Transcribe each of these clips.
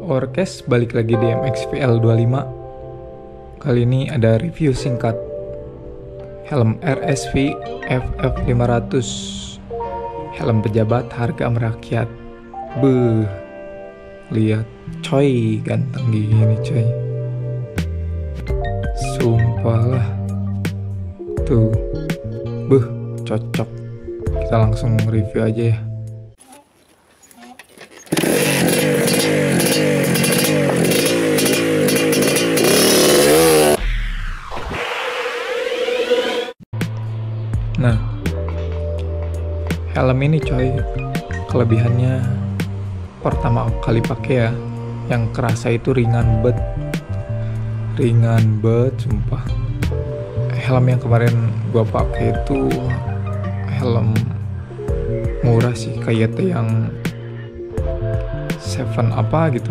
Orkes, balik lagi di MXVL25. Kali ini ada review singkat helm RSV FF500, helm pejabat harga merakyat. Beuh, lihat coy, ganteng gini coy, sumpah lah. Tuh, beuh, cocok. Kita langsung review aja ya. Nah, helm ini coy, kelebihannya pertama kali pakai ya, yang kerasa itu ringan banget, sumpah. Helm yang kemarin gua pakai itu helm murah sih, kayak yang 7 apa gitu.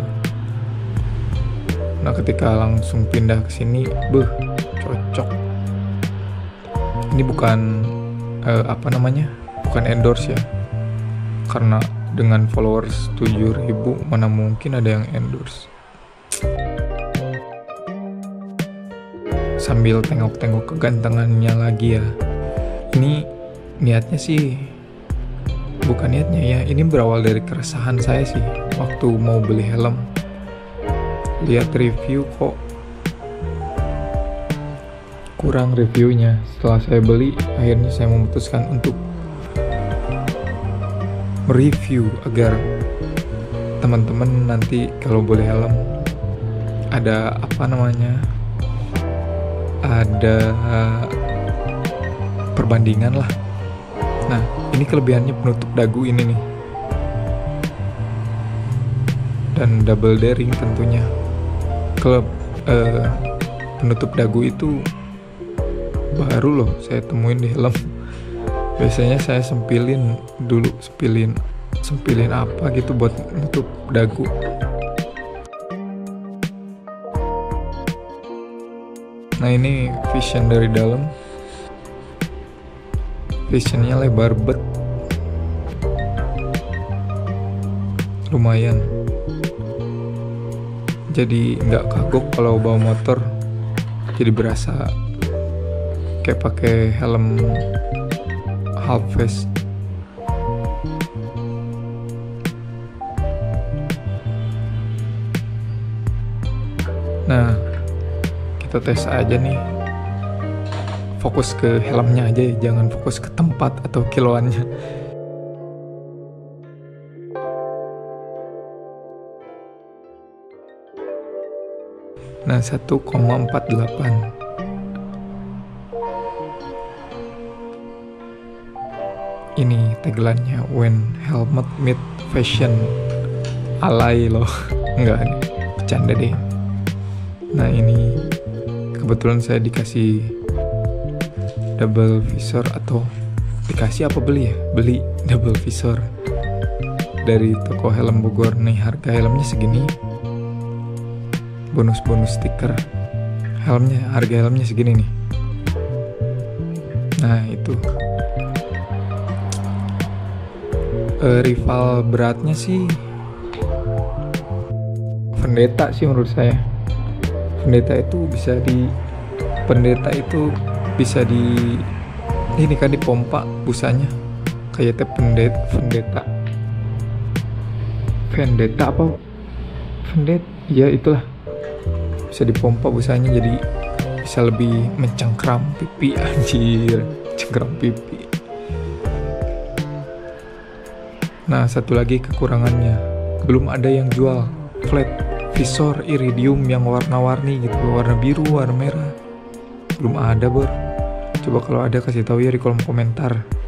Nah, ketika langsung pindah ke sini, cocok. Ini bukan bukan endorse ya, karena dengan followers 7.000 mana mungkin ada yang endorse. Sambil tengok-tengok kegantengannya lagi ya, ini niatnya sih bukan niatnya ya, ini berawal dari keresahan saya sih waktu mau beli helm. Lihat review kok kurang reviewnya. Setelah saya beli, akhirnya saya memutuskan untuk mereview agar teman-teman nanti kalau beli helm ada ada perbandingan lah. Nah, ini kelebihannya penutup dagu ini nih, dan double daring tentunya. Penutup dagu itu baru loh saya temuin di helm. Biasanya saya sempilin apa gitu buat nutup dagu. Nah, ini vision dari dalam, visionnya lebar bet, lumayan, jadi nggak kagok kalau bawa motor, jadi berasa kayak pakai helm half face. Nah, kita tes aja nih, fokus ke helmnya aja ya, jangan fokus ke tempat atau kiloannya. Nah, 1,48. Ini tagline-nya, when helmet meet fashion. Alay loh. Enggak nih, bercanda deh. Nah, ini kebetulan saya dikasih double visor, atau dikasih apa beli ya? Beli double visor dari toko helm Bogor. Nih, harga helmnya segini. Bonus stiker helmnya, harga helmnya segini nih. Nah, itu rival beratnya sih Vendetta sih menurut saya. Vendetta itu ini kan dipompa busanya kayak Vendetta ya, itulah, bisa dipompa busanya jadi bisa lebih mencengkram pipi. Anjir, cengkram pipi. Nah, satu lagi kekurangannya, belum ada yang jual flat visor iridium yang warna-warni gitu, warna biru, warna merah. Belum ada, Bor. Coba kalau ada kasih tahu ya di kolom komentar.